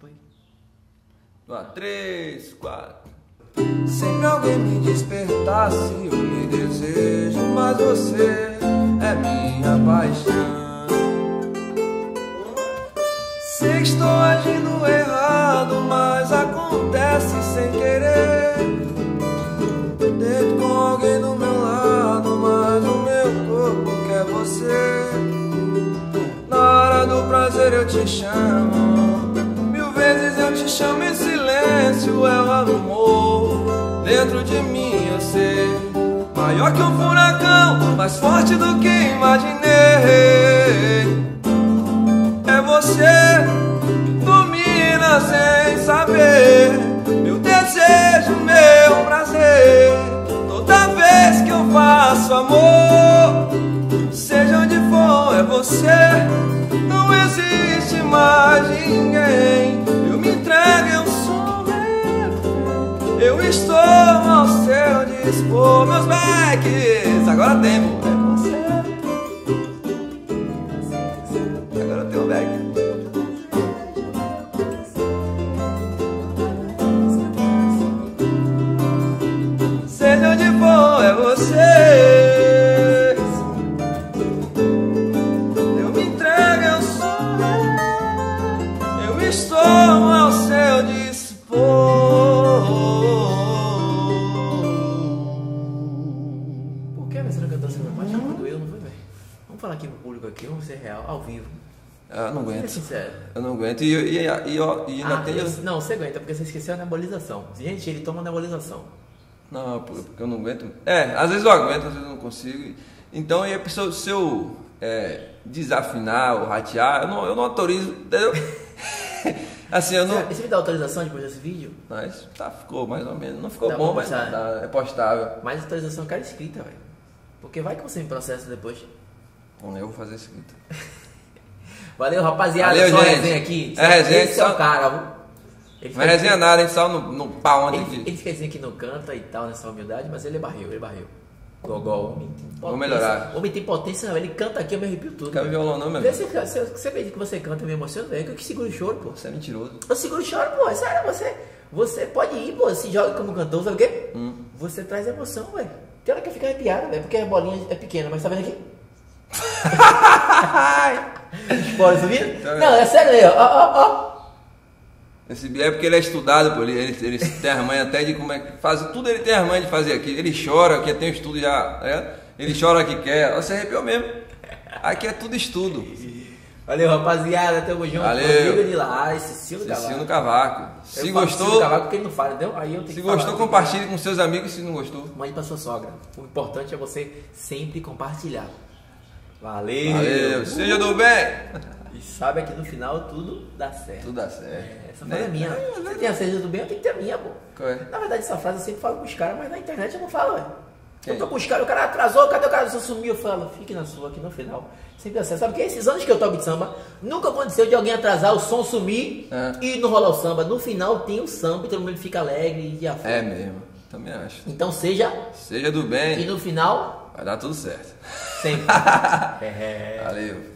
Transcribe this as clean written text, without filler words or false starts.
grupo aí. 3, 4. Sempre alguém me despertasse o meu desejo, mas você é minha paixão. Sei que estou agindo errado, mas acontece sem querer. Deito com alguém do meu lado, mas o meu corpo quer você. Na hora do prazer eu te chamo, 1000 vezes eu te chamo em silêncio. É o amor dentro de mim, eu sei. Maior que um furacão, mais forte do que imaginei. É você, domina sem saber. Meu desejo, meu prazer. Toda vez que eu faço amor, seja onde for, é você. Não existe mais ninguém. Eu me entrego, eu sou refém. Eu estou ao seu dispor. Meus backs, agora tempo. É você. Agora tem o back. Seja onde for, é você. Eu me entrego, eu sou. Eu estou ao seu dispor. Por que você não cantou essa mais quando eu não fui, velho? Vamos falar aqui pro público aqui, vamos ser real, ao vivo. Eu não É aguento. sincero. Eu não aguento. E ainda tem. Não, você aguenta, porque você esqueceu a nebulização. Gente, ele toma nebulização. Não, porque eu não aguento. Às vezes eu aguento, às vezes eu não consigo. Então, e a pessoa, se eu desafinar ou ratear, eu não autorizo, entendeu? Assim, eu não. Você me dá autorização depois desse vídeo? Mas ficou mais ou menos. Não ficou Dá bom, pra mas postar. é postável. Mais autorização cara escrita, velho. Porque vai que você me processa depois. Bom, eu vou fazer isso aqui. Valeu, rapaziada. Valeu, só gente. resenha aqui. É resenha, Esse é só- o cara, viu? Ele Não é resenha nada, a gente só no pau onde Ele fica dizendo que não canta e tal, nessa humildade, mas ele barreu. Gogol, homem tem potência. Vou melhorar. Homem tem potência, não. Ele canta aqui, eu me arrepio tudo. Quer violão não, meu Vê amigo? Você vê que você canta, eu me emociono, velho. Eu que seguro o choro, pô. Você é mentiroso. Eu seguro o choro, pô. É sério, você pode ir, pô. Se joga como cantor, sabe o quê? Você traz emoção, velho. Tem hora que eu fico arrepiado, velho, porque a bolinha é pequena, mas tá vendo aqui? Bora subir? Tá vendo? Não, é sério aí, ó. Esse é porque ele é estudado, pô. Ele tem as manhas até de como é que faz. Tudo ele tem as manhas de fazer aqui. Ele chora, que tem um estudo já. Ele chora que quer. Você arrepiou mesmo. Aqui é tudo estudo. Valeu, rapaziada. Tamo junto. Valeu. Rodrigo de lá, Cecílio Cecílio Cavaco. Cavaco. Eu Se falo gostou, Cecílio Cavaco porque ele não fala, entendeu? Aí eu tenho se que gostou, falar. compartilhe com seus amigos. Se não gostou, Mande pra sua sogra. O importante é você sempre compartilhar. Valeu. valeu. Seja do bem. E sabe que no final tudo dá certo. Tudo dá certo. Essa frase é minha. Você tem a seja do bem, eu tenho que ter a minha, pô. Qual é? Na verdade, essa frase eu sempre falo com os caras, mas na internet eu não falo, velho. Quem? Eu tô com os caras, o cara atrasou, cadê o cara? Você sumiu, eu falo, fique na sua aqui no final. Sempre dá certo. Sabe que esses anos que eu toco de samba, nunca aconteceu de alguém atrasar, o som sumir e não rolar o samba. No final tem o samba e todo mundo fica alegre e afora. É mesmo. Também acho. Então seja, Seja do e bem. no final, Vai dar tudo certo. sempre. Valeu.